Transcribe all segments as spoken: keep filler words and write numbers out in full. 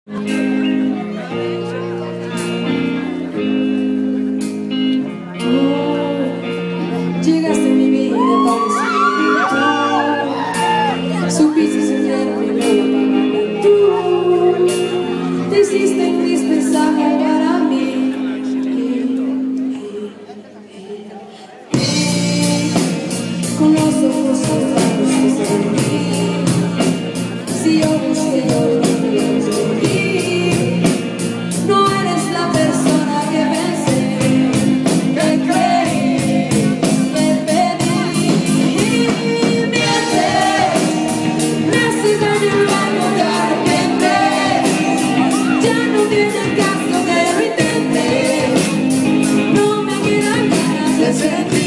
Llegaste en mi vida, parecía supiste soñar mi vida apagada. Tú te hiciste indispensable para mí. Con los ojos cerrados que se mí, si yo busqué yo lo vi, no eres la persona que pensé, que creí, que pedí. Mientes, me haces daño y luego te arrepientes. Ya no tiene caso que lo intentes, no me quedan ganas de sentir.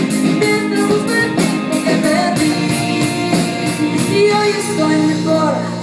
Estoy mejor.